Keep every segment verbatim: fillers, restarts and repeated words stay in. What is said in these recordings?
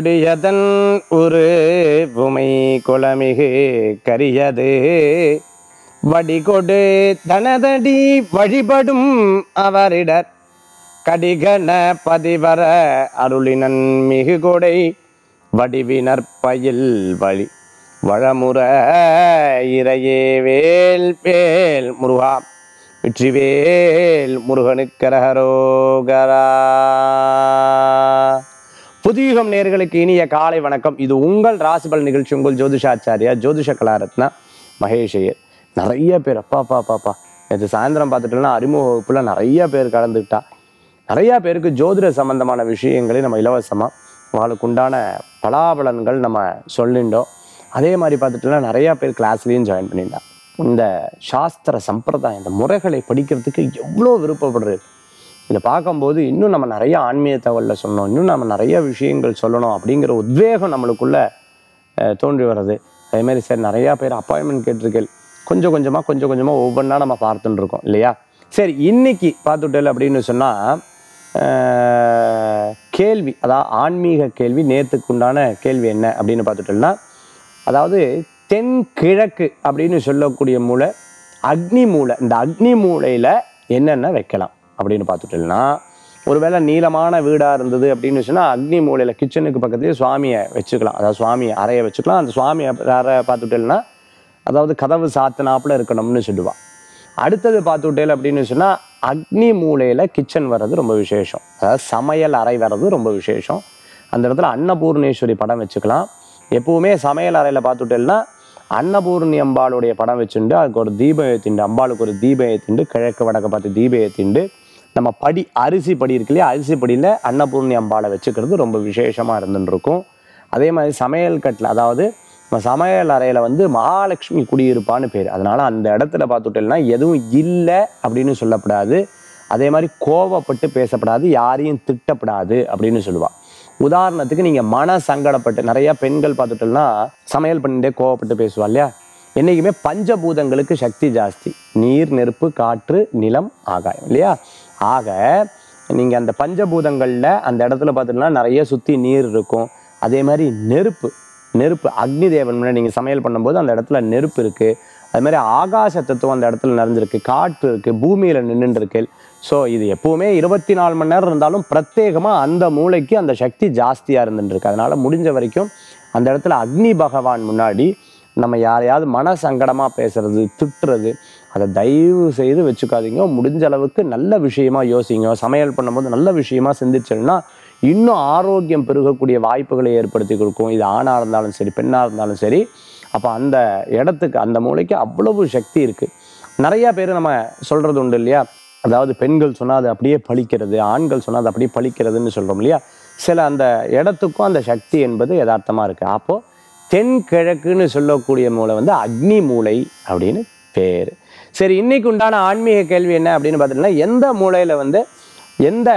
கொடியதன் ஒரு உமை குளமிகு கரியது வடிகொடு தனதடி வழிபடும் அவரிடர் கடிகன பதிவர அருளினன் மிகு கொடை வடிவினர் பயில் வழி வளமுற இறையே வேல் வேல் முருகா வெற்றிவேல் முருகனுக்கரகரோகரா. புதியுகம் நேயர்களுக்கு இனிய காலை வணக்கம். இது உங்கள் ராசிபல் நிகழ்ச்சி. உங்கள் ஜோதிஷாச்சாரியா ஜோதிஷ கலாரத்னா மகேஷையர். நிறைய பேர் அப்பா அப்பா பாப்பா நேற்று சாயந்தரம் பார்த்துட்டோம்னா அறிமுக வகுப்புல நிறைய பேர் கலந்துக்கிட்டா. நிறைய பேருக்கு ஜோதிட சம்பந்தமான விஷயங்களை நம்ம இலவசமாக அவங்களுக்கு உண்டான பலாபலன்கள் நம்ம சொல்லிட்டோம். அதே மாதிரி பார்த்துட்டோம்னா நிறையா பேர் கிளாஸ்லேயும் ஜாயின் பண்ணிட்டா. இந்த சாஸ்திர சம்பிரதாயம் இந்த முறைகளை படிக்கிறதுக்கு எவ்வளோ விருப்பப்படுறது. இதை பார்க்கும்போது இன்னும் நம்ம நிறைய ஆன்மீக தகவலில் சொன்னோம், இன்னும் நம்ம நிறைய விஷயங்கள் சொல்லணும் அப்படிங்கிற உத்வேகம் நம்மளுக்குள்ள தோன்றி வர்றது. அதேமாதிரி சரி நிறையா பேர் அப்பாயின்மெண்ட் கேட்டிருக்கேன். கொஞ்சம் கொஞ்சமாக கொஞ்சம் கொஞ்சமாக ஒவ்வொன்றா நம்ம பார்த்துட்டு இருக்கோம் இல்லையா. சரி, இன்னைக்கு பார்த்துட்டேன் அப்படின்னு சொன்னால் கேள்வி, அதாவது ஆன்மீக கேள்வி. நேற்றுக்கு உண்டான கேள்வி என்ன அப்படின்னு பார்த்துட்டோம்னா, அதாவது தென்கிழக்கு அப்படின்னு சொல்லக்கூடிய மூளை அக்னி மூளை. இந்த அக்னி மூளையில் என்னென்ன வைக்கலாம் அப்படின்னு பார்த்துட்டோம்னா, ஒருவேளை நீளமான வீடாக இருந்தது அப்படின்னு சொன்னால் அக்னி மூலையில் கிச்சனுக்கு பக்கத்துலேயே சுவாமியை வச்சுக்கலாம். அதாவது சுவாமி அறையை வச்சுக்கலாம். அந்த சுவாமி அறை பார்த்துட்டேன்னா அதாவது கதவு சாத்தினாப்புல இருக்கணும்னு சொல்லுவாள். அடுத்தது பார்த்துட்டேன் அப்படின்னு சொன்னால் அக்னி மூலையில் கிச்சன் வர்றது ரொம்ப விசேஷம். அதாவது சமையல் அறை வர்றது ரொம்ப விசேஷம். அந்த இடத்துல அன்னபூர்ணேஸ்வரி படம் வச்சுக்கலாம். எப்பவுமே சமையல் அறையில் பார்த்துட்டேன்னா அன்னபூர்ணி அம்பாளுடைய படம் வச்சுண்டு அதுக்கு ஒரு தீபம் ஏற்றிண்டு, அம்பாளுக்கு ஒரு தீபம் ஏற்றிண்டு, கிழக்கு வடக்க பார்த்து தீபம் ஏற்றிண்டு, நம்ம படி அரிசி படி இருக்கு இல்லையா, அரிசி படியில் அன்னபூர்ணி அம்பாளை வச்சுக்கிறது ரொம்ப விசேஷமாக இருந்துன்னு இருக்கும். அதே மாதிரி சமையல் கட்டில், அதாவது நம்ம சமையல் அறையில் வந்து மகாலட்சுமி குடியிருப்பான்னு பேர். அதனால் அந்த இடத்துல பார்த்துட்டேன்னா எதுவும் இல்லை அப்படின்னு சொல்லப்படாது. அதே மாதிரி கோவப்பட்டு பேசப்படாது, யாரையும் திட்டப்படாது அப்படின்னு சொல்லுவாள். உதாரணத்துக்கு நீங்கள் மன சங்கடப்பட்டு, நிறையா பெண்கள் பார்த்துட்டோம்னா சமையல் பண்ணிட்டே கோவப்பட்டு பேசுவா இல்லையா. என்றைக்குமே பஞ்சபூதங்களுக்கு சக்தி ஜாஸ்தி. நீர், நெருப்பு, காற்று, நிலம், ஆகாயம் இல்லையா. ஆக நீங்கள் அந்த பஞ்சபூதங்களில் அந்த இடத்துல பார்த்துட்டோம்னா நிறைய சுற்றி நீர் இருக்கும். அதே மாதிரி நெருப்பு நெருப்பு அக்னி தேவன் முன்னாடி நீங்கள் சமையல் பண்ணும்போது அந்த இடத்துல நெருப்பு இருக்குது. அது மாதிரி ஆகாச தத்துவம் அந்த இடத்துல நிறைஞ்சிருக்கு, காற்று இருக்குது, பூமியில் நின்றுட்டு இருக்கு. ஸோ இது எப்போவுமே இருபத்தி நாலு மணி நேரம் இருந்தாலும் பிரத்யேகமாக அந்த மூளைக்கு அந்த சக்தி ஜாஸ்தியாக இருந்துருக்கு. அதனால் முடிஞ்ச வரைக்கும் அந்த இடத்துல அக்னி பகவான் முன்னாடி நம்ம யாரையாவது மன சங்கடமாக பேசுறது, திட்டுறது, அதை தயவு செய்து வச்சுக்காதீங்க. முடிஞ்ச அளவுக்கு நல்ல விஷயமா யோசிங்க. சமையல் பண்ணும்போது நல்ல விஷயமா சிந்திச்சோம்னா இன்னும் ஆரோக்கியம் பெருகக்கூடிய வாய்ப்புகளை ஏற்படுத்தி கொடுக்கும். இது ஆணாக இருந்தாலும் சரி, பெண்ணாக இருந்தாலும் சரி. அப்போ அந்த இடத்துக்கு அந்த மூளைக்கு அவ்வளவு சக்தி இருக்குது. நிறையா பேர் நம்ம சொல்கிறது உண்டு இல்லையா, அதாவது பெண்கள் சொன்னால் அது அப்படியே பழிக்கிறது, ஆண்கள் சொன்னால் அது அப்படியே பழிக்கிறதுன்னு சொல்கிறோம் இல்லையா. சில அந்த இடத்துக்கும் அந்த சக்தி என்பது யதார்த்தமாக இருக்குது. அப்போது தென்கிழக்குன்னு சொல்லக்கூடிய மூளை வந்து அக்னி மூளை அப்படின்னு பேர். சரி, இன்னைக்கு உண்டான ஆன்மீக கேள்வி என்ன அப்படின்னு பார்த்துட்டோம்னா, எந்த மூளையில் வந்து எந்த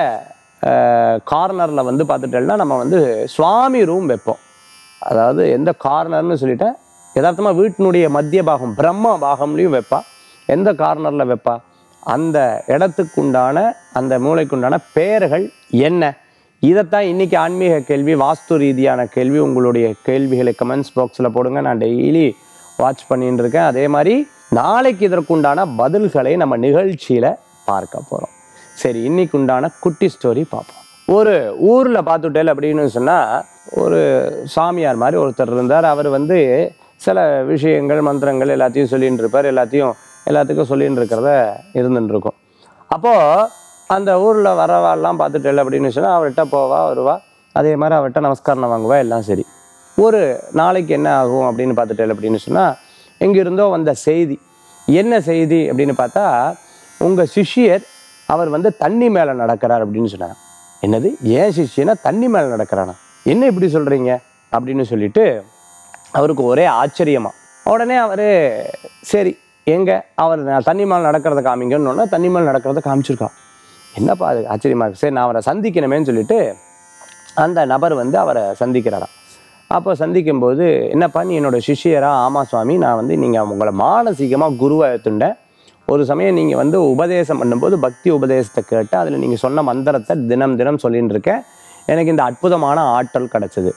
கார்னரில் வந்து பார்த்துட்டோம்னா நம்ம வந்து சுவாமி ரூம் வைப்போம். அதாவது எந்த கார்னர்னு சொல்லிட்டேன், யதார்த்தமாக வீட்டினுடைய மத்திய பாகம் பிரம்ம பாகம்லையும் வைப்பா. எந்த கார்னரில் வைப்பா, அந்த இடத்துக்குண்டான அந்த மூளைக்குண்டான பெயர்கள் என்ன, இதைத்தான் இன்றைக்கி ஆன்மீக கேள்வி, வாஸ்து ரீதியான கேள்வி. உங்களுடைய கேள்விகளை கமெண்ட்ஸ் பாக்ஸில் போடுங்க. நான் டெய்லி வாட்ச் பண்ணிட்டு இருக்கேன். அதே மாதிரி நாளைக்கு இதற்குண்டான பதில்களை நம்ம நிகழ்ச்சியில் பார்க்க போகிறோம். சரி, இன்னைக்கு உண்டான குட்டி ஸ்டோரி பார்ப்போம். ஒரு ஊரில் பார்த்துட்டேல் அப்படின்னு சொன்னால் ஒரு சாமியார் மாதிரி ஒருத்தர் இருந்தார். அவர் வந்து சில விஷயங்கள் மந்திரங்கள் எல்லாத்தையும் சொல்லின்னு இருப்பார். எல்லாத்தையும் எல்லாத்துக்கும் சொல்லின்னு இருக்கிறத இருந்துன்னு இருக்கும். அப்போது அந்த ஊரில் வரவாலாம் பார்த்துட்டேல் அப்படின்னு சொன்னால் அவர்கிட்ட போவா வருவா. அதே மாதிரி அவர்கிட்ட நமஸ்காரம் வாங்குவா, எல்லாம் சரி. ஒரு நாளைக்கு என்ன ஆகும் அப்படின்னு பார்த்துட்டேல் அப்படின்னு சொன்னால், எங்கிருந்தோ வந்த செய்தி. என்ன செய்தி அப்படின்னு பார்த்தா, உங்கள் சிஷ்யர் அவர் வந்து தண்ணி மேலே நடக்கிறார் அப்படின்னு சொன்னார். என்னது, ஏன் சிஷ்யனா தண்ணி மேலே நடக்கிறானா, என்ன இப்படி சொல்கிறீங்க அப்படின்னு சொல்லிட்டு அவருக்கு ஒரே ஆச்சரியமா. உடனே அவர் சரி எங்கே அவர் தண்ணி மேலே நடக்கிறத காமிங்கன்னு தண்ணி மேலே நடக்கிறத காமிச்சிருக்கா. என்னப்பா அது ஆச்சரியமா இருக்கு, சரி நான் அவரை சந்திக்கணுமேன்னு சொல்லிட்டு அந்த நபர் வந்து அவரை சந்திக்கிறாராம். அப்போ சந்திக்கும்போது, என்னப்பா நீ என்னோடய சிஷ்யரா? ஆமாம் சுவாமி, நான் வந்து நீங்கள் உங்களை மானசீகமாக குருவை எடுத்துட்டேன். ஒரு சமயம் நீங்கள் வந்து உபதேசம் பண்ணும்போது பக்தி உபதேசத்தை கேட்டு அதில் நீங்கள் சொன்ன மந்திரத்தை தினம் தினம் சொல்லின்னு இருக்கேன். எனக்கு இந்த அற்புதமான ஆற்றல் கிடச்சிது.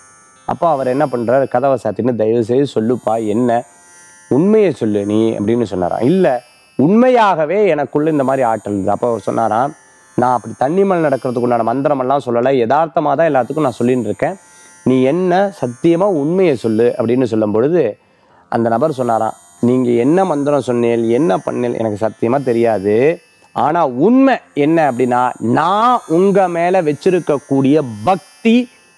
அப்போ அவர் என்ன பண்ணுறாரு, கதவை சாத்தின்னு தயவு செய்து சொல்லுப்பா என்ன உண்மையை சொல்லு நீ அப்படின்னு சொன்னாராம். இல்லை உண்மையாகவே எனக்குள்ள இந்த மாதிரி ஆற்றல் இருக்குது. அப்போ அவர் சொன்னாராம், நான் அப்படி தண்ணி மேல் நடக்கிறதுக்கு உண்டான மந்திரமெல்லாம் சொல்லலை, யதார்த்தமாக தான் எல்லாத்துக்கும் நான் சொல்லின்னு இருக்கேன், நீ என்ன சத்தியமாக உண்மையை சொல்லு அப்படின்னு சொல்லும் பொழுது அந்த நபர் சொன்னாராம், நீங்கள் என்ன மந்திரம் சொன்னேன் என்ன பண்ணேன் எனக்கு சத்தியமாக தெரியாது, ஆனால் உண்மை என்ன அப்படின்னா நான் உங்கள் மேலே வச்சிருக்கக்கூடிய பக்தி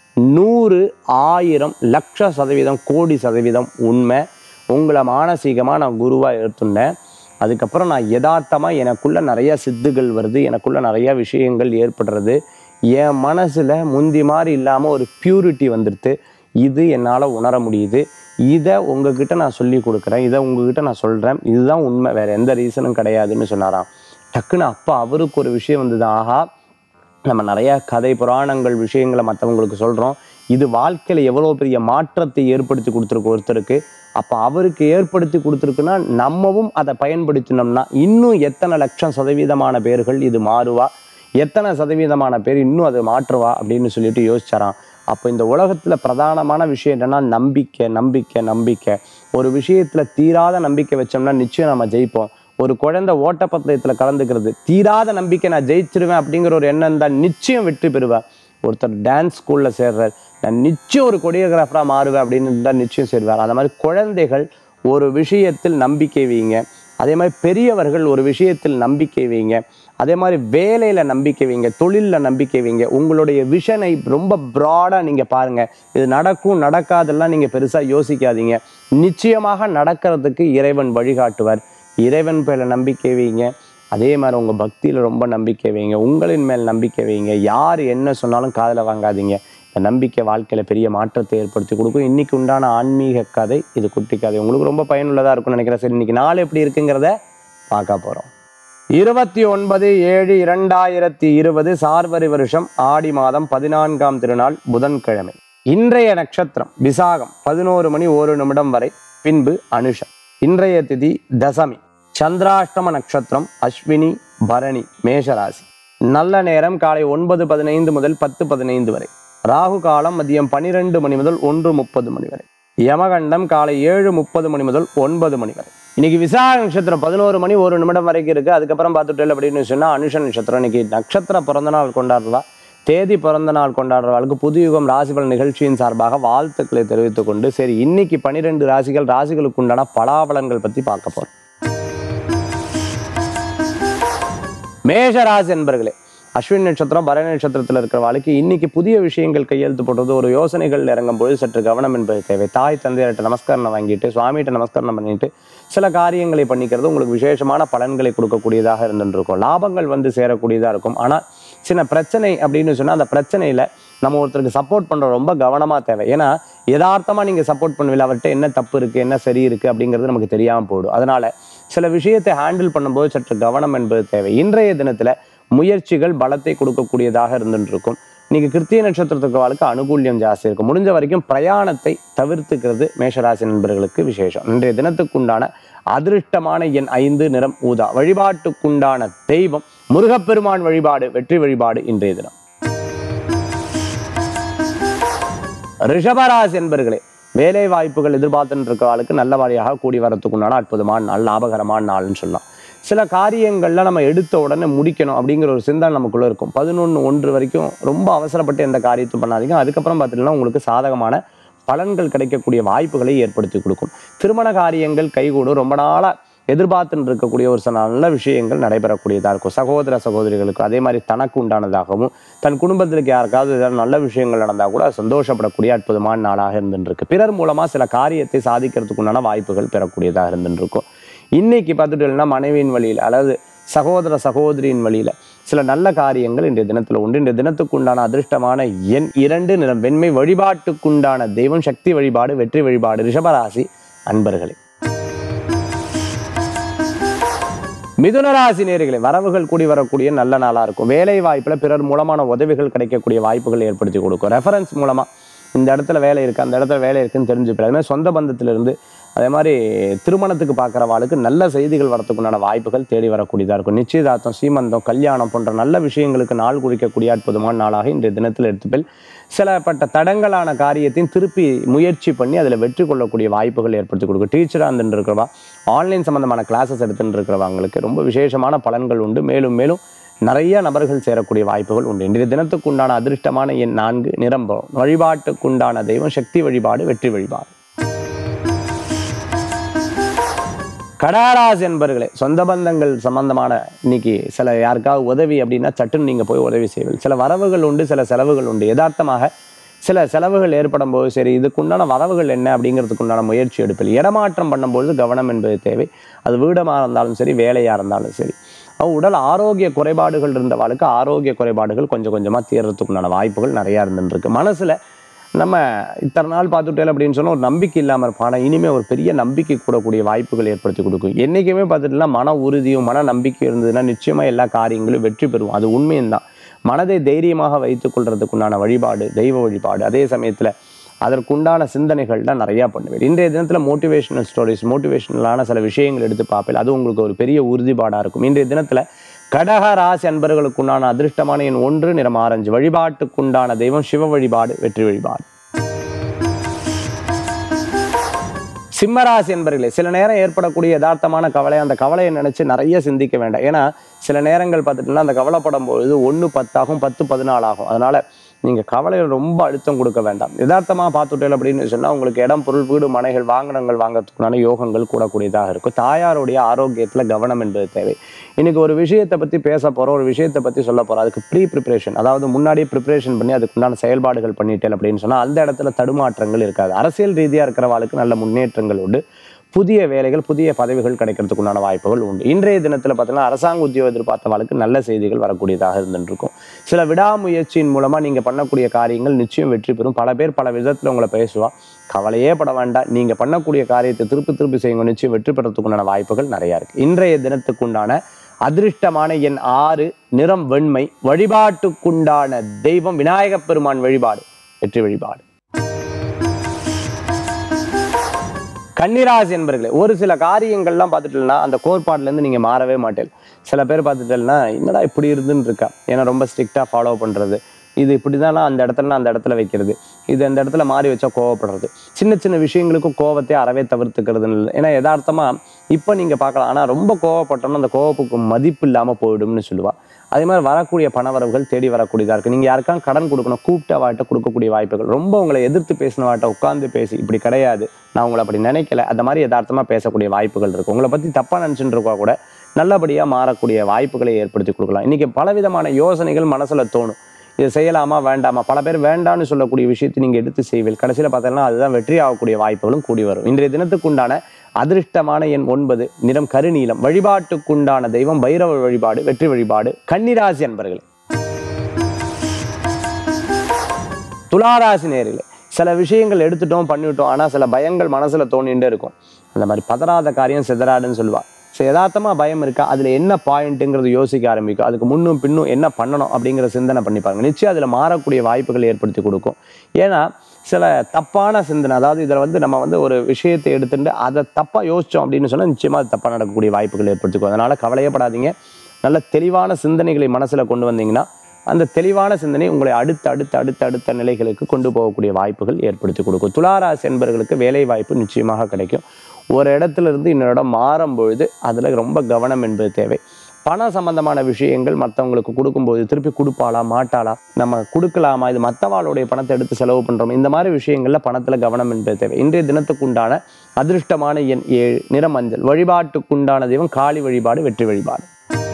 நூறு ஆயிரம் லட்ச சதவீதம் கோடி சதவீதம் உண்மை. உங்களை மானசீகமாக நான் குருவாக எடுத்துட்டேன். அதுக்கப்புறம் நான் யதார்த்தமாக எனக்குள்ளே நிறைய சித்துகள் வருது, எனக்குள்ளே நிறைய விஷயங்கள் ஏற்படுறது, என் மனசில் முந்தி மாதிரி இல்லாமல் ஒரு பியூரிட்டி வந்துடுது. இது என்னால் உணர முடியுது. இதை உங்ககிட்ட நான் சொல்லி கொடுக்குறேன், இதை உங்ககிட்ட நான் சொல்கிறேன், இதுதான் உண்மை, வேறு எந்த ரீசனும் கிடையாதுன்னு சொன்னாராம். டக்குன்னு அப்போ அவருக்கு ஒரு விஷயம் வந்தது, ஆஹா நம்ம நிறையா கதை புராணங்கள் விஷயங்களை மற்றவங்களுக்கு சொல்கிறோம், இது வாழ்க்கையில் எவ்வளோ பெரிய மாற்றத்தை ஏற்படுத்தி கொடுத்துருக்கு ஒருத்தருக்கு. அப்போ அவருக்கு ஏற்படுத்தி கொடுத்துருக்குன்னா நம்மவும் அதை பயன்படுத்தினோம்னா இன்னும் எத்தனை லட்சம் சதவீதமான பேர்கள் இது மாறுவா, எத்தனை சதவீதமான பேர் இன்னும் அது மாற்றுவா அப்படின்னு சொல்லிட்டு யோசிச்சாராம். அப்போ இந்த உலகத்தில் பிரதானமான விஷயம் என்னென்னா நம்பிக்கை நம்பிக்கை நம்பிக்கை. ஒரு விஷயத்தில் தீராத நம்பிக்கை வச்சோம்னா நிச்சயம் நம்ம ஜெயிப்போம். ஒரு குழந்தை ஓட்டப்பந்தயத்தில் கலந்துக்கிறது, தீராத நம்பிக்கை நான் ஜெயிச்சிருவேன் அப்படிங்கிற ஒரு எண்ணம் தான் நிச்சயம் வெற்றி பெறுவேன். ஒருத்தர் டான்ஸ் ஸ்கூலில் சேர்றார், நான் நிச்சயம் ஒரு கொரியோகிராஃபராக மாறுவேன் அப்படின்னு தான் நிச்சயம் சேர்வார். அந்த மாதிரி குழந்தைகள் ஒரு விஷயத்தில் நம்பிக்கை வைங்க, அதே மாதிரி பெரியவர்கள் ஒரு விஷயத்தில் நம்பிக்கை வைங்க, அதே மாதிரி வேலையில் நம்பிக்கை வைங்க, தொழிலில் நம்பிக்கை வைங்க. உங்களுடைய விஷனை ரொம்ப ப்ராடாக நீங்கள் பாருங்கள், இது நடக்கும் நடக்காதெல்லாம் நீங்கள் பெருசாக யோசிக்காதீங்க, நிச்சயமாக நடக்கிறதுக்கு இறைவன் வழிகாட்டுவார். இறைவன் பேரில் நம்பிக்கை வைங்க, அதே மாதிரி உங்கள் பக்தியில் ரொம்ப நம்பிக்கை வைங்க, உங்களின் மேல் நம்பிக்கை வைங்க. யார் என்ன சொன்னாலும் காதில் வாங்காதீங்க. இந்த நம்பிக்கை வாழ்க்கையில் பெரிய மாற்றத்தை ஏற்படுத்தி கொடுக்கும். இன்றைக்கி உண்டான ஆன்மீக கதை இது, குட்டி கதை, உங்களுக்கு ரொம்ப பயனுள்ளதாக இருக்கும்னு நினைக்கிறேன். சரி, இன்றைக்கி நாள் எப்படி இருக்குங்கிறத பார்க்க போகிறோம். இருபத்தி ஒன்பது ஏழு இரண்டாயிரத்தி இருபது சார்வரி வருஷம் ஆடி மாதம் பதினான்காம் திருநாள் புதன்கிழமை. இன்றைய நட்சத்திரம் விசாகம் பதினோரு மணி ஒரு நிமிடம் வரை, பின்பு அனுஷம். இன்றைய திதி தசமி. சந்திராஷ்டம நட்சத்திரம் அஸ்வினி பரணி மேஷராசி. நல்ல நேரம் காலை ஒன்பது பதினைந்து முதல் பத்து பதினைந்து வரை. ராகு காலம் மதியம் பனிரெண்டு மணி முதல் ஒன்று முப்பது மணி வரை. யமகண்டம் காலை ஏழு முப்பது மணி முதல் ஒன்பது மணி வரை. இன்னைக்கு விசாக நட்சத்திரம் பதினோரு மணி ஒரு நிமிடம் வரைக்கும் இருக்கு. அதுக்கப்புறம் பார்த்துட்டு அப்படின்னு சொன்னா அனுஷ நட்சத்திரம். இன்னைக்கு நட்சத்திர பிறந்த நாள் கொண்டாடுறதா, தேதி பிறந்த நாள் கொண்டாடுறவர்களுக்கு புதுயுகம் ராசிபலன் நிகழ்ச்சியின் சார்பாக வாழ்த்துக்களை தெரிவித்துக் கொண்டு, சரி இன்னைக்கு பனிரெண்டு ராசிகள் ராசிகளுக்கு உண்டான பலாபலன்கள் பத்தி பார்க்க போறோம். மேஷ ராசி என்பர்களே, அஸ்வின் நட்சத்திரம் பரணி நட்சத்திரத்தில் இருக்கிற வாழ்க்கை இன்னைக்கு புதிய விஷயங்கள் கையெழுத்து போடுறது, ஒரு யோசனைகள் இறங்கும் பொழுது சற்று கவனம் என்பது தேவை. தாய் தந்தையர்கிட்ட நமஸ்காரம் வாங்கிட்டு சுவாமிகிட்ட நமஸ்காரம் பண்ணிட்டு சில காரியங்களை பண்ணிக்கிறது உங்களுக்கு விசேஷமான பலன்களை கொடுக்கக்கூடியதாக இருந்துருக்கும். லாபங்கள் வந்து சேரக்கூடியதாக இருக்கும். ஆனால் சின்ன பிரச்சனை அப்படின்னு சொன்னால் அந்த பிரச்சனையில் நம்ம ஒருத்தருக்கு சப்போர்ட் பண்ணுற ரொம்ப கவனமாக தேவை. ஏன்னா யதார்த்தமாக நீங்கள் சப்போர்ட் பண்ணுவீங்க, அவர்கிட்ட என்ன தப்பு இருக்குது என்ன சரி இருக்குது அப்படிங்கிறது நமக்கு தெரியாமல் போயிடும். அதனால் சில விஷயத்தை ஹேண்டில் பண்ணும்போது சற்று கவனம் என்பது தேவை. இன்றைய தினத்தில் முயற்சிகள் பலத்தை கொடுக்கக்கூடியதாக இருந்துருக்கும். இன்னைக்கு கிருத்திய நட்சத்திரத்துக்கு வாழ்க்கை அனுகூல்யம் ஜாஸ்தி இருக்கும். முடிஞ்ச வரைக்கும் பிரயாணத்தை தவிர்த்துக்கிறது மேஷராசி நண்பர்களுக்கு விசேஷம். இன்றைய தினத்துக்குண்டான அதிருஷ்டமான எண் ஐந்து, நிறம் ஊதா. வழிபாட்டுக்குண்டான தெய்வம் முருகப்பெருமான் வழிபாடு, வெற்றி வழிபாடு இன்றைய தினம். ரிஷபராசி என்பர்களே, வேலை வாய்ப்புகள் எதிர்பார்த்துட்டு இருக்க ஆளுக்கு நல்ல வாரியாக கூடி வரத்துக்குண்டான அற்புதமான நாள், லாபகரமான நாள்னு சொல்லலாம். சில காரியங்கள்லாம் நம்ம எடுத்த உடனே முடிக்கணும் அப்படிங்கிற ஒரு சிந்தனை நமக்குள்ளே இருக்கும். பதினொன்று ஒன்று வரைக்கும் ரொம்ப அவசரப்பட்டு எந்த காரியத்தை பண்ணாதீங்க. அதுக்கப்புறம் பார்த்துட்டீங்கன்னா உங்களுக்கு சாதகமான பலன்கள் கிடைக்கக்கூடிய வாய்ப்புகளை ஏற்படுத்தி கொடுக்கும். திருமண காரியங்கள் கைகூடும். ரொம்ப நாளாக எதிர்பார்த்துன்னு இருக்கக்கூடிய ஒரு சில நல்ல விஷயங்கள் நடைபெறக்கூடியதாக இருக்கும். சகோதர சகோதரிகளுக்கு அதே மாதிரி தனக்கு உண்டானதாகவும் தன் குடும்பத்திற்கு யாருக்காவது ஏதாவது நல்ல விஷயங்கள் நடந்தால் கூட சந்தோஷப்படக்கூடிய அற்புதமான நாளாக இருந்துருக்கு. பிறர் மூலமாக சில காரியத்தை சாதிக்கிறதுக்கு உண்டான வாய்ப்புகள் பெறக்கூடியதாக இருந்துருக்கும். இன்னைக்கு பார்த்துட்டோம்னா மனைவியின் வழியில் அல்லது சகோதர சகோதரியின் வழியில் சில நல்ல காரியங்கள் இன்றைய தினத்தில் உண்டு. இன்றைய தினத்துக்கு உண்டான அதிர்ஷ்டமான எண் இரண்டு, நிறம் வெண்மை. வழிபாட்டுக்குண்டான தெய்வம் சக்தி வழிபாடு, வெற்றி வழிபாடு. ரிஷபராசி அன்பர்களே. மிதுனராசி நேயர்களே, வரவுகள் கூடி வரக்கூடிய நல்ல நாளாக இருக்கும். வேலை வாய்ப்பில் பிறர் மூலமான உதவிகள் கிடைக்கக்கூடிய வாய்ப்புகள் ஏற்படுத்தி கொடுக்கும். ரெஃபரன்ஸ் மூலமாக இந்த இடத்துல வேலை இருக்குது அந்த இடத்துல வேலை இருக்குன்னு தெரிஞ்சுப்பிடாது. சொந்த பந்தத்திலிருந்து அதே மாதிரி திருமணத்துக்கு பார்க்குறவாளுக்கு நல்ல செய்திகள் வரத்துக்குண்டான வாய்ப்புகள் தேடி வரக்கூடியதாக இருக்கும். நிச்சயதார்த்தம், சீமந்தம், கல்யாணம் போன்ற நல்ல விஷயங்களுக்கு நாள் குறிக்கக்கூடிய அற்புதமான நாளாக இன்றைய தினத்தில் எடுத்துப்பேன். சிலப்பட்ட தடங்கலான காரியத்தையும் திருப்பி முயற்சி பண்ணி அதில் வெற்றி கொள்ளக்கூடிய வாய்ப்புகள் ஏற்படுத்தி கொடுக்கும். டீச்சராக இருந்துட்டு இருக்கிறவா, ஆன்லைன் சம்மந்தமான கிளாஸஸ் எடுத்துகிட்டு இருக்கிறவங்களுக்கு ரொம்ப விசேஷமான பலன்கள் உண்டு. மேலும் மேலும் நிறைய நபர்கள் சேரக்கூடிய வாய்ப்புகள் உண்டு. இன்றைய தினத்துக்கு உண்டான அதிர்ஷ்டமான எண் நான்கு, நிரம்பம். வழிபாட்டுக்குண்டான தெய்வம் சக்தி வழிபாடு, வெற்றி வழிபாடு. கடகராசி என்பர்களே, சொந்த பந்தங்கள் சம்பந்தமான இன்னைக்கு சில யாருக்காவது உதவி அப்படின்னா சட்டுன்னு நீங்கள் போய் உதவி செய்வீர்கள். சில வரவுகள் உண்டு, சில செலவுகள் உண்டு. யதார்த்தமாக சில செலவுகள் ஏற்படும் போது சரி இதுக்குண்டான வரவுகள் என்ன அப்படிங்கிறதுக்குண்டான முயற்சி எடுப்பில் இடமாற்றம் பண்ணும்போது கவனம் என்பது தேவை. அது வீடமாக இருந்தாலும் சரி, வேலையாக இருந்தாலும் சரி. உடல் ஆரோக்கிய குறைபாடுகள் இருந்தவாளுக்கு ஆரோக்கிய குறைபாடுகள் கொஞ்சம் கொஞ்சமாக தீர்றதுக்குண்டான வாய்ப்புகள் நிறையா இருந்துருக்கு. மனசில் நம்ம இத்தனை நாள் பார்த்துட்டேன் அப்படின்னு சொன்னால் ஒரு நம்பிக்கை இல்லாமல் இருப்போம். ஆனால் இனிமேல் ஒரு பெரிய நம்பிக்கை கூடக்கூடிய வாய்ப்புகள் ஏற்படுத்தி கொடுக்கும். என்றைக்குமே பார்த்துட்டுனா மன உறுதியும் மன நம்பிக்கை இருந்ததுன்னா நிச்சயமாக எல்லா காரியங்களும் வெற்றி பெறும். அது உண்மையும் தான். மனதை தைரியமாக வைத்துக் கொள்றதுக்குண்டான வழிபாடு தெய்வ வழிபாடு. அதே சமயத்தில் அதற்குண்டான சிந்தனைகள் தான் நிறையா பண்ணுவேன். இன்றைய தினத்தில் மோட்டிவேஷனல் ஸ்டோரிஸ், மோட்டிவேஷனலான சில விஷயங்கள் எடுத்து பார்ப்பேன். அது உங்களுக்கு ஒரு பெரிய உறுதிப்பாடாக இருக்கும். இன்றைய தினத்தில் கடக ராசி அன்பர்களுக்குண்டான அதிர்ஷ்டமான எண் ஒன்று, நிறம் ஆரஞ்சு. வழிபாட்டுக்குண்டான தெய்வம் சிவ வழிபாடு, வெற்றி வழிபாடு. சிம்மராசி என்பர்களே, சில நேரம் ஏற்படக்கூடிய யதார்த்தமான கவலை, அந்த கவலையை நினைச்சு நிறைய சிந்திக்க வேண்டாம். ஏன்னா சில நேரங்கள் பார்த்துட்டோம்னா அந்த கவலைப்படும் பொழுது ஒன்று பத்தாகும், பத்து பதினாலு ஆகும். அதனால நீங்கள் கவலையில் ரொம்ப அழுத்தம் கொடுக்க வேண்டாம். யதார்த்தமாக பார்த்துட்டேன் அப்படின்னு சொன்னால் உங்களுக்கு இடம், பொருள், வீடு, மனைகள், வாகனங்கள் வாங்கிறதுக்குண்டான யோகங்கள் கூடக்கூடியதாக இருக்கும். தாயாருடைய ஆரோக்கியத்தில் கவனம் என்பது தேவை. இன்னைக்கு ஒரு விஷயத்தை பற்றி பேச போகிறோம், ஒரு விஷயத்தை பற்றி சொல்ல போகிறோம். அதுக்கு ப்ரீ ப்ரிப்ரேஷன், அதாவது முன்னாடியே ப்ரிப்ரேஷன் பண்ணி அதுக்குண்டான செயல்பாடுகள் பண்ணிட்டேன் அப்படின்னு சொன்னால் அந்த இடத்துல தடுமாற்றங்கள் இருக்காது. அரசியல் ரீதியாக இருக்கிறவாளுக்கு நல்ல முன்னேற்றங்கள் உண்டு. புதிய வேலைகள், புதிய பதவிகள் கிடைக்கிறதுக்குண்டான வாய்ப்புகள் உண்டு. இன்றைய தினத்தில் பார்த்தீங்கன்னா அரசாங்க உத்தியோகம் எதிர்பார்த்தவாளுக்கு நல்ல செய்திகள் வரக்கூடியதாக இருந்துருக்கும். சில விடாமுயற்சியின் மூலமாக நீங்கள் பண்ணக்கூடிய காரியங்கள் நிச்சயம் வெற்றி பெறும். பல பேர் பல விதத்தில் உங்களை பேசுவா. கவலையே பட வேண்டாம். நீங்கள் பண்ணக்கூடிய காரியத்தை திருப்பி திருப்பி செய்யுங்க, நிச்சயம் வெற்றி பெறத்துக்குண்டான வாய்ப்புகள் நிறையா இருக்குது. இன்றைய தினத்துக்குண்டான அதிர்ஷ்டமான எண் ஆறு, நிறம் வெண்மை. வழிபாட்டுக்குண்டான தெய்வம் விநாயகப் பெருமான் வழிபாடு, வெற்றி வழிபாடு. கன்னிராசி என்பர்களே, ஒரு சில காரியங்கள்லாம் பார்த்துட்டேன்னா அந்த கோட்பாடுலேருந்து நீங்கள் மாறவே மாட்டேன். சில பேர் பார்த்துட்டேன்னா என்னடா இப்படி இருந்துன்னு இருக்கா, ஏன்னா ரொம்ப ஸ்ட்ரிக்டாக ஃபாலோ பண்ணுறது, இது இப்படி தானா அந்த இடத்துல அந்த இடத்துல வைக்கிறது, இது அந்த இடத்துல மாறி வச்சா கோவப்படுறது, சின்ன சின்ன விஷயங்களுக்கும் கோவத்தை அறவே தவிர்த்துக்கிறது இல்லை. ஏன்னா யதார்த்தமாக இப்போ நீங்கள் பார்க்கலாம், ஆனால் ரொம்ப கோவப்பட்டோம்னா அந்த கோவப்புக்கு மதிப்பு இல்லாமல் போயிடும்னு சொல்லுவாள். அதே மாதிரி வரக்கூடிய பணவரவுகள் தேடி வரக்கூடியதாக இருக்குது. நீங்கள் யாருக்காக கடன் கொடுக்கணும், கூப்பிட்ட வாட்ட கொடுக்கக்கூடிய வாய்ப்புகள். ரொம்ப உங்களை எதிர்த்து பேசின வாட்ட உட்காந்து பேசி இப்படி கிடையாது, நான் உங்களை அப்படி நினைக்கல, அந்த மாதிரி யதார்த்தமாக பேசக்கூடிய வாய்ப்புகள் இருக்குது. உங்களை பற்றி தப்பாக நினச்சிட்டு இருக்கா கூட நல்லபடியாக மாறக்கூடிய வாய்ப்புகளை ஏற்படுத்தி கொடுக்கலாம். இன்றைக்கி பலவிதமான யோசனைகள் மனசில் தோணும். இதை செய்யலாமா வேண்டாமா, பல பேர் வேண்டான்னு சொல்லக்கூடிய விஷயத்தை நீங்கள் எடுத்து செய்வீர்கள். கடைசியில் பார்த்தீங்கன்னா அதுதான் வெற்றி ஆகக்கூடிய வாய்ப்புகளும் கூடி வரும். இன்றைய தினத்துக்குண்டான அதிர்ஷ்டமான எண் ஒன்பது, நிறம் கருநீலம். வழிபாட்டுக்குண்டான தெய்வம் பைரவ வழிபாடு, வெற்றி வழிபாடு. கன்னிராசி அன்பர்களே. துளாராசி நேர்களே, சில விஷயங்கள் எடுத்துட்டோம் பண்ணிவிட்டோம், ஆனால் சில பயங்கள் மனசில் தோணிகிட்டே இருக்கும். அந்த மாதிரி பதறாத காரியம் சிதறாடுன்னு சொல்லுவாள். ஸோ யதார்த்தமாக பயம் இருக்கா, அதில் என்ன பாயிண்ட்டுங்கிறது யோசிக்க ஆரம்பிக்கும். அதுக்கு முன்னும் பின்னும் என்ன பண்ணணும் அப்படிங்கிற சிந்தனை பண்ணி பாருங்க. நிச்சயம் அதில் மாறக்கூடிய வாய்ப்புகளை ஏற்படுத்தி கொடுக்கும். ஏன்னா சில தப்பான சிந்தனை, அதாவது இதில் வந்து நம்ம வந்து ஒரு விஷயத்தை எடுத்துட்டு அதை தப்பாக யோசித்தோம் அப்படின்னு சொன்னால் நிச்சயமாக அது தப்பாக நடக்கக்கூடிய வாய்ப்புகள் ஏற்படுத்திக்கும். அதனால் கவலையப்படாதீங்க. நல்ல தெளிவான சிந்தனைகளை மனசில் கொண்டு வந்தீங்கன்னா அந்த தெளிவான சிந்தனை உங்களை அடுத்த அடுத்த அடுத்த அடுத்த நிலைகளுக்கு கொண்டு போகக்கூடிய வாய்ப்புகள் ஏற்படுத்தி கொடுக்கும். துளாராசி என்பவர்களுக்கு வேலை வாய்ப்பு நிச்சயமாக கிடைக்கும். ஒரு இடத்துல இருந்து இன்னொரு இடம் மாறும்பொழுது அதில் ரொம்ப கவனம் என்பது தேவை. பண சம்பந்தமான விஷயங்கள் மற்றவங்களுக்கு கொடுக்கும்போது திருப்பி கொடுப்பாளா மாட்டாளா, நம்ம கொடுக்கலாமா, இது மற்றவாளுடைய பணத்தை எடுத்து செலவு பண்ணுறோம், இந்த மாதிரி விஷயங்களில் பணத்தில் கவனம் என்பது தேவை. இன்றைய தினத்துக்குண்டான அதிர்ஷ்டமான எண் ஏழு, நிறம் மஞ்சள். வழிபாட்டுக்குண்டான தெய்வம் காளி வழிபாடு, வெற்றி வழிபாடு.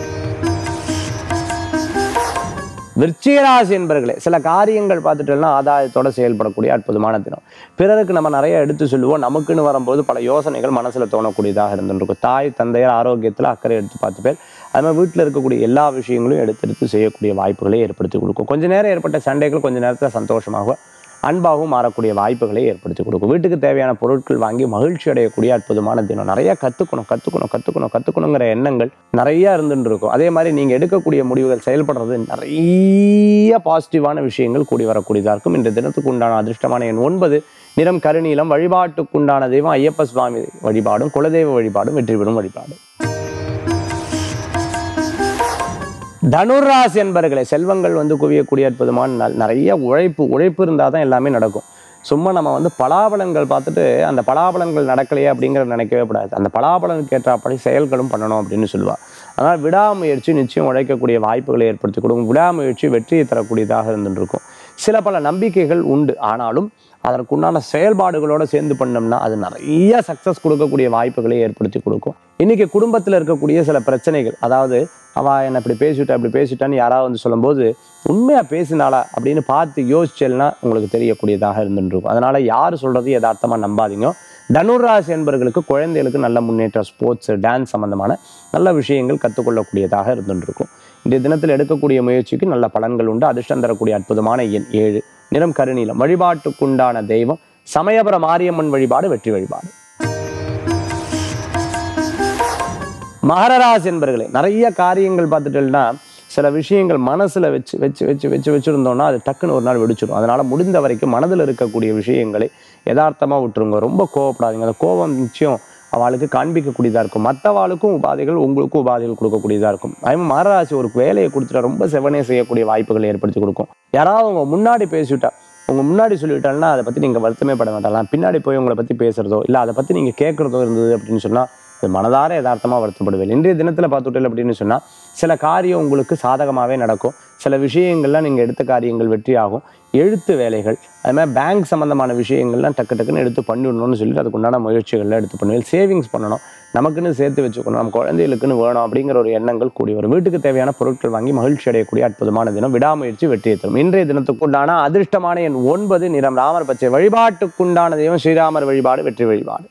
விருச்சிகராசி என்பர்களே, சில காரியங்கள் பார்த்துட்டோம்னா ஆதாயத்தோடு செயல்படக்கூடிய அற்புதமான தினம். பிறருக்கு நம்ம நிறைய எடுத்து சொல்லுவோம், நமக்குன்னு வரும்போது பல யோசனைகள் மனசில் தோணக்கூடியதாக இருந்துருக்கும். தாய் தந்தையர் ஆரோக்கியத்தில் அக்கறை எடுத்து பார்த்து பேர். அது மாதிரி வீட்டில் இருக்கக்கூடிய எல்லா விஷயங்களையும் எடுத்து எடுத்து செய்யக்கூடிய வாய்ப்புகளை ஏற்படுத்தி கொடுக்கும். கொஞ்சம் நேரம் ஏற்பட்ட சண்டைகள் கொஞ்சம் நேரத்தில் சந்தோஷமாக அன்பாகவும் மாறக்கூடிய வாய்ப்புகளை ஏற்படுத்தி கொடுக்கும். வீட்டுக்கு தேவையான பொருட்கள் வாங்கி மகிழ்ச்சி அடையக்கூடிய அற்புதமான தினம். நிறைய கற்றுக்கணும் கற்றுக்கணும் கற்றுக்கணும் கற்றுக்கணுங்கிற எண்ணங்கள் நிறையா இருந்துட்டு இருக்கும். அதே மாதிரி நீங்கள் எடுக்கக்கூடிய முடிவுகள் செயல்படுறது நிறைய பாசிட்டிவான விஷயங்கள் கூடி வரக்கூடியதாக இருக்கும். இந்த தினத்துக்கு உண்டான அதிர்ஷ்டமான எண் ஒன்பது, நிறம் கருநீலம். வழிபாட்டுக்குண்டான தெய்வம் ஐயப்ப சுவாமி வழிபாடும் குலதெய்வ வழிபாடும் வெற்றி பெறும் வழிபாடு. தனுராசி என்பர்களே, செல்வங்கள் வந்து குவியக்கூடிய அற்புதமான நாள். நிறைய உழைப்பு உழைப்பு இருந்தால் தான் எல்லாமே நடக்கும். சும்மா நம்ம வந்து பலாபலன்கள் பார்த்துட்டு அந்த பலாபலன்கள் நடக்கலையே அப்படிங்கிறத நினைக்கவே கூடாது. அந்த பலாபலனுக்கு ஏற்றாப்படி செயல்களும் பண்ணணும் அப்படின்னு சொல்லுவாள். அதனால் விடாமுயற்சி நிச்சயம் உழைக்கக்கூடிய வாய்ப்புகளை ஏற்படுத்தி கொடுக்கும். விடாமுயற்சி வெற்றியை தரக்கூடியதாக இருந்துட்டு இருக்கும். சில பல நம்பிக்கைகள் உண்டு, ஆனாலும் அதற்குண்டான செயல்பாடுகளோடு சேர்ந்து பண்ணோம்னா அது நிறைய சக்ஸஸ் கொடுக்கக்கூடிய வாய்ப்புகளை ஏற்படுத்தி கொடுக்கும். இன்றைக்கி குடும்பத்தில் இருக்கக்கூடிய சில பிரச்சனைகள், அதாவது அவள் என்னை இப்படி பேசிவிட்டா இப்படி பேசிட்டான்னு யாராவது வந்து சொல்லும்போது உண்மையாக பேசினாளா அப்படின்னு பார்த்து யோசிச்சல்னா உங்களுக்கு தெரியக்கூடியதாக இருந்துருக்கும். அதனால் யார் சொல்கிறது யதார்த்தமாக நம்பாதீங்க. தனுராசி என்பவர்களுக்கு குழந்தைகளுக்கு நல்ல முன்னேற்றம், ஸ்போர்ட்ஸு டான்ஸ் சம்மந்தமான நல்ல விஷயங்கள் கற்றுக்கொள்ளக்கூடியதாக இருந்துருக்கும். இன்றைய தினத்தில் எடுக்கக்கூடிய முயற்சிக்கு நல்ல பலன்கள் உண்டு. அதிர்ஷ்டம் தரக்கூடிய அற்புதமான எண் ஏழு. நிறம் கருநீலம். வழிபாட்டுக்குண்டான தெய்வம் சமயபுர மாரியம்மன் வழிபாடு வெற்றி வழிபாடு. மகர ராசி என்பர்களே, நிறைய காரியங்கள் பார்த்துட்டோம்னா சில விஷயங்கள் மனசில் வச்சு வச்சு வச்சு வச்சு வச்சுருந்தோம்னா அது டக்குன்னு ஒரு நாள் வெடிச்சிடும். அதனால் முடிந்த வரைக்கும் மனதில் இருக்கக்கூடிய விஷயங்களை யதார்த்தமாக விட்டுருங்க. ரொம்ப கோவப்படாதீங்க. அந்த கோபம் நிச்சயம் அவளுக்கு காண்பிக்கக்கூடியதாக இருக்கும். மற்றவாளுக்கும் உபாதைகள், உங்களுக்கும் உபாதைகள் கொடுக்கக்கூடியதாக இருக்கும். அதே மகராசி ஒரு வேலையை கொடுத்துட்டா ரொம்ப செவனே செய்யக்கூடிய வாய்ப்புகளை ஏற்படுத்தி கொடுக்கும். யாராவது உங்க முன்னாடி பேசிவிட்டா, உங்க முன்னாடி சொல்லிவிட்டாங்கன்னா அதை பற்றி நீங்கள் வருத்தமே பட வேண்டாம். பின்னாடி போய் உங்களை பற்றி பேசுகிறதோ இல்லை அதை பற்றி நீங்கள் கேட்குறதோ இருந்தது அப்படின்னு சொன்னால் அது மனதார யதார்த்தமாக வருத்தப்படுவேன். இன்றைய தினத்தில் பார்த்துட்டேன் அப்படின்னு சொன்னால் சில காரியம் உங்களுக்கு சாதகமாகவே நடக்கும். சில விஷயங்கள்லாம் நீங்கள் எடுத்த காரியங்கள் வெற்றி ஆகும். எழுத்து வேலைகள், அது மாதிரி பேங்க் சம்மந்தமான விஷயங்கள்லாம் டக்கு டக்குன்னு எடுத்து பண்ணிவிடணும்னு சொல்லிட்டு அதுக்குண்டான முயற்சிகள்லாம் எடுத்து பண்ணுவேன். சேவிங்ஸ் பண்ணணும், நமக்குன்னு சேர்த்து வச்சுக்கணும், நம்ம குழந்தைகளுக்குன்னு வேணும் அப்படிங்கிற ஒரு எண்ணங்கள் கூடி வரும். வீட்டுக்கு தேவையான பொருட்கள் வாங்கி மகிழ்ச்சி அடையக்கூடிய அற்புதமான தினம். விடாமுயற்சி வெற்றியை தரும். இன்றைய தினத்துக்குண்டான அதிர்ஷ்டமான எண் ஒன்பது. நிறம் ராமர் பச்சை. வழிபாட்டுக்குண்டான தெய்வம் ஸ்ரீராமர் வழிபாடு வெற்றி வழிபாடு.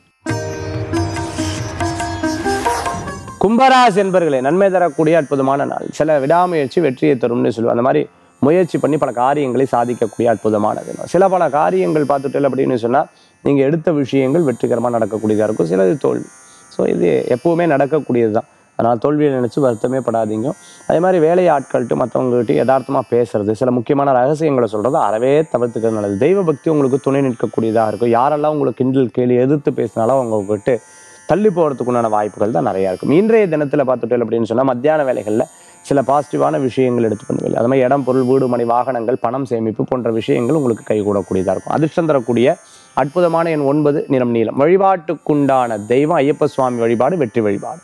கும்பராசி என்பர்களே, நன்மை தரக்கூடிய அற்புதமான நாள். சில விடாமுயற்சி வெற்றியை தரும்னு சொல்லுவோம். அந்த மாதிரி முயற்சி பண்ணி பல காரியங்களை சாதிக்கக்கூடிய அற்புதமான தினம். சில பல காரியங்கள் பார்த்துட்டு அப்படின்னு சொன்னால் நீங்கள் எடுத்த விஷயங்கள் வெற்றிகரமாக நடக்கக்கூடியதாக இருக்கும். சிலது தோல்வி. ஸோ இது எப்போவுமே நடக்கக்கூடியது தான். அதனால் தோல்வியை நினச்சி வருத்தமே படாதீங்க. அதே மாதிரி வேலை ஆட்கள்கிட்ட மற்றவங்ககிட்ட யதார்த்தமாக பேசுறது, சில முக்கியமான ரகசியங்களை சொல்கிறது அறவே தவிர்த்துக்கிறது நல்லது. தெய்வ பக்தி உங்களுக்கு துணை நிற்கக்கூடியதாக இருக்கும். யாரெல்லாம் உங்களுக்கு கிண்டல் கேலி எதிர்த்து பேசினாலும் அவங்கக்கிட்ட தள்ளி போகிறதுக்குண்டான வாய்ப்புகள் தான் நிறையா இருக்கும். இன்றைய தினத்தில் பார்த்துட்டேன் அப்படின்னு சொன்னால் மத்தியான வேலைகளில் சில பாசிட்டிவான விஷயங்கள் எடுத்து பண்ணுவீங்க. அது மாதிரி இடம், பொருள், வீடு, மனை, வாகனங்கள், பணம் சேமிப்பு போன்ற விஷயங்கள் உங்களுக்கு கைகூடக்கூடியதாக இருக்கும். அதிர்ஷ்டம் தரக்கூடிய அற்புதமான எண் ஒன்பது. நிறம் நீலம். வழிபாட்டுக்குண்டான தெய்வம் ஐயப்ப சுவாமி வழிபாடு வெற்றி வழிபாடு.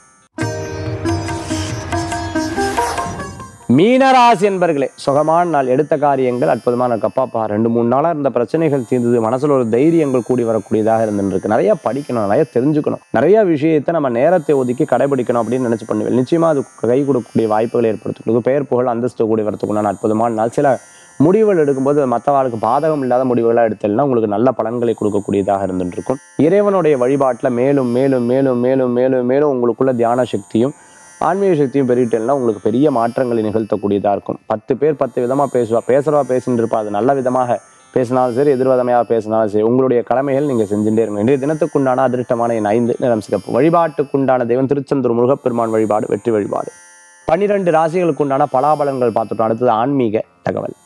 மீனராசி என்பர்களே, சுகமான நாள். எடுத்த காரியங்கள் அற்புதமான கப்பாப்பா ரெண்டு மூணு நாளாக இருந்த பிரச்சனைகள் தீர்ந்தது. மனசில் ஒரு தைரியங்கள் கூடி வரக்கூடியதாக இருந்துருக்கு. நிறைய படிக்கணும், நிறைய தெரிஞ்சுக்கணும், நிறைய விஷயத்தை நம்ம நேரத்தை ஒதுக்கி கடைபிடிக்கணும் அப்படின்னு நினச்சி பண்ணுவேன். நிச்சயமாக அது கை கொடுக்கக்கூடிய வாய்ப்புகளை ஏற்படுத்தி பெயர் புகழ் அந்தஸ்து கூடி வரத்துக்குண்டான அற்புதமான நாள். சில முடிவுகள் எடுக்கும்போது மற்றவர்களுக்கு பாதகம் இல்லாத முடிவுகளாக எடுத்தல்னா உங்களுக்கு நல்ல பலன்களை கொடுக்கக்கூடியதாக இருந்துருக்கும். இறைவனுடைய வழிபாட்டில் மேலும் மேலும் மேலும் மேலும் மேலும் மேலும் உங்களுக்குள்ள தியான சக்தியும் ஆன்மீக சக்தியும் பெருகிட்டேன்னா உங்களுக்கு பெரிய மாற்றங்களை நிகழ்த்தக்கூடியதாக இருக்கும். பத்து பேர் பத்து விதமாக பேசுவா, பேசுகிறவா பேசிட்டு இருப்பா. அது நல்ல விதமாக பேசினாலும் சரி, எதிர்விதமையாக பேசினாலும் சரி, உங்களுடைய கடமைகள் நீங்கள் செஞ்சுட்டே இருங்க. இன்றைய தினத்துக்குண்டான அதிர்ஷ்டமான என் ஐந்து. நிறம் சிகப்பு. வழிபாட்டுக்குண்டான தெய்வம் திருச்செந்தூர் முருகப்பெருமான் வழிபாடு வெற்றி வழிபாடு. பன்னிரெண்டு ராசிகளுக்கு உண்டான பலாபலன்கள் பார்த்துட்டோம். அடுத்தது ஆன்மீக தகவல்.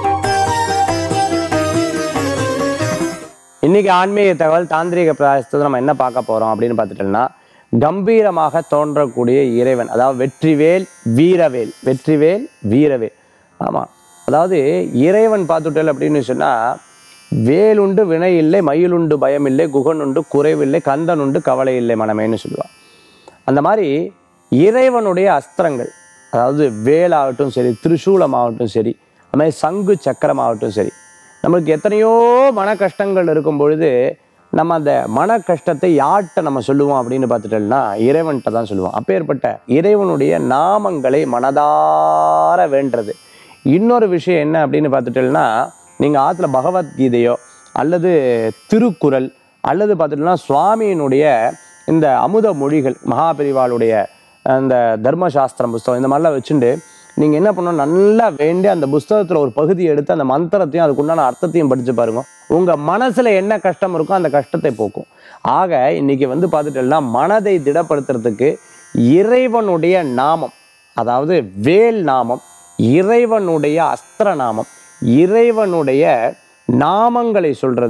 இன்னைக்கு ஆன்மீக தகவல் தாந்திரிக பிராயசத்தை நம்ம என்ன பார்க்க போகிறோம் அப்படின்னு பார்த்துட்டோம்னா, கம்பீரமாக தோன்றக்கூடிய இறைவன், அதாவது வெற்றிவேல் வீரவேல். வெற்றிவேல் வீரவேல். ஆமாம், அதாவது இறைவன் பார்த்துட்டல் அப்படின்னு சொன்னால் வேலுண்டு வினை இல்லை, மயிலுண்டு பயம் இல்லை, குகனுண்டு குறைவில்லை, கந்தனுண்டு கவலை இல்லை மனமேன்னு சொல்லுவாள். அந்த மாதிரி இறைவனுடைய அஸ்திரங்கள், அதாவது வேலாகட்டும் சரி, திரிசூலமாகட்டும் சரி, அது மாதிரி சங்கு சக்கரமாகட்டும் சரி, நம்மளுக்கு எத்தனையோ மன கஷ்டங்கள் இருக்கும் பொழுது நம்ம அந்த மன கஷ்டத்தை யார்கிட்ட நம்ம சொல்லுவோம் அப்படின்னு பார்த்துட்டோம்னா இறைவன்கிட்ட தான் சொல்லுவோம். அப்பேற்பட்ட இறைவனுடைய நாமங்களை மனதார வேண்டது. இன்னொரு விஷயம் என்ன அப்படின்னு பார்த்துட்டோம்னா, நீங்கள் ஆற்றுல பகவத்கீதையோ அல்லது திருக்குறள் அல்லது பார்த்துட்டோம்னா சுவாமியினுடைய இந்த அமுத மொழிகள், மகாபெரிவாளுடைய அந்த தர்மசாஸ்திரம் புஸ்தகம், இந்த மாதிரிலாம் வச்சுட்டு நீங்கள் என்ன பண்ணணும், நல்லா வேண்டி அந்த புஸ்தகத்தில் ஒரு பகுதியை எடுத்து அந்த மந்திரத்தையும் அதுக்குண்டான அர்த்தத்தையும் படித்து பாருங்க. உங்கள் மனசில் என்ன கஷ்டம் இருக்கோ அந்த கஷ்டத்தை போக்கும். ஆக இன்னைக்கு வந்து பார்த்துட்டோம்னா மனதை திடப்படுத்துறதுக்கு இறைவனுடைய நாமம், அதாவது வேல் நாமம், இறைவனுடைய அஸ்திர நாமம், இறைவனுடைய நாமங்களை சொல்கிறது,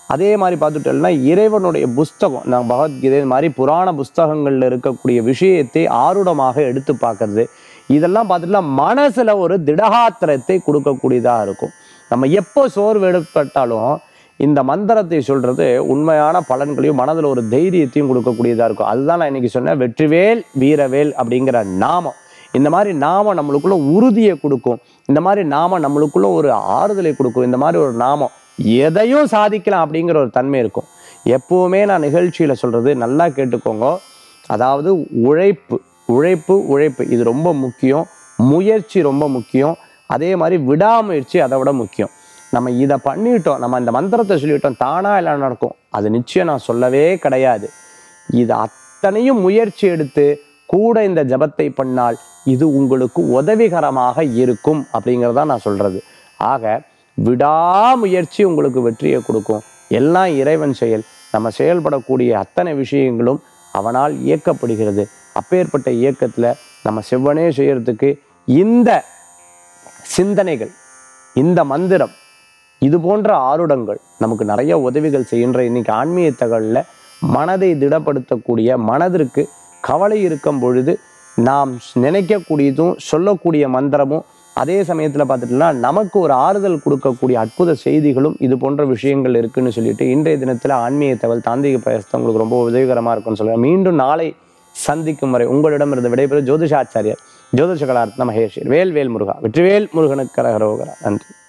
அதே மாதிரி பார்த்துட்டோம்னா இறைவனுடைய புஸ்தகம், நான் பகவத்கீதை மாதிரி புராண புஸ்தகங்களில் இருக்கக்கூடிய விஷயத்தை ஆருடமாக எடுத்து பார்க்கறது, இதெல்லாம் பார்த்துட்டுனா மனசில் ஒரு திடகாத்திரத்தை கொடுக்கக்கூடியதாக இருக்கும். நம்ம எப்போ சோர்வு ஏற்பட்டாலும் இந்த மந்திரத்தை சொல்கிறது உண்மையான பலன்களையும் மனதில் ஒரு தைரியத்தையும் கொடுக்கக்கூடியதாக இருக்கும். அதுதான் நான் இன்னைக்கு சொன்னேன், வெற்றிவேல் வீரவேல் அப்படிங்கிற நாமம். இந்த மாதிரி நாமம் நம்மளுக்குள்ள உறுதியை கொடுக்கும், இந்த மாதிரி நாமம் நம்மளுக்குள்ள ஒரு ஆறுதலை கொடுக்கும். இந்த மாதிரி ஒரு நாமம் எதையும் சாதிக்கலாம் அப்படிங்கிற ஒரு தன்மை இருக்கும். எப்பவுமே நான் நிகழ்ச்சியில் சொல்கிறது நல்லா கேட்டுக்கோங்க, அதாவது உழைப்பு உழைப்பு உழைப்பு இது ரொம்ப முக்கியம், முயற்சி ரொம்ப முக்கியம், அதே மாதிரி விடாமுயற்சி அதை விட முக்கியம். நம்ம இதை பண்ணிட்டோம், நம்ம இந்த மந்திரத்தை சொல்லிட்டோம், தானா எல்லாம் நடக்கும் அது நிச்சயம் நான் சொல்லவே கிடையாது. இது அத்தனையும் முயற்சி எடுத்து கூட இந்த ஜபத்தை பண்ணால் இது உங்களுக்கு உதவிகரமாக இருக்கும் அப்படிங்கிறதான் நான் சொல்றது. ஆக விடாமுயற்சி உங்களுக்கு வெற்றியை கொடுக்கும். எல்லாம் இறைவன் செயல். நம்ம செயல்படக்கூடிய அத்தனை விஷயங்களும் அவனால் இயக்கப்படுகிறது. அப்பேற்பட்ட இயக்கத்துல நம்ம செவ்வனே செய்யறதுக்கு இந்த சிந்தனைகள், இந்த மந்திரம், இது போன்ற ஆருடங்கள் நமக்கு நிறைய உதவிகள் செய்கின்ற இன்னைக்கு ஆன்மீக தகவல்ல மனதை திடப்படுத்தக்கூடிய, மனதிற்கு கவலை இருக்கும் பொழுது நாம் நினைக்கக்கூடியதும் சொல்லக்கூடிய மந்திரமும் அதே சமயத்தில் பார்த்துட்டோம்னா நமக்கு ஒரு ஆறுதல் கொடுக்கக்கூடிய அற்புத செய்திகளும் இது போன்ற விஷயங்கள் இருக்குன்னு சொல்லிட்டு இன்றைய தினத்தில் ஆன்மீக தகவல் தாந்திரிக பிரயஸ்தம் உங்களுக்கு ரொம்ப உதவிகரமாக இருக்கும்னு சொல்லுவேன். மீண்டும் நாளை சந்திக்கும் வரை உங்களிடமிருந்து விடைபெறும் ஜோதிஷாச்சாரியர் ஜோதிஷ கலாரத்ன மகேஷ் வேல் வேல் முருகா. வெற்றிவேல் முருகனுக்கு கரகரோகரா. நன்றி.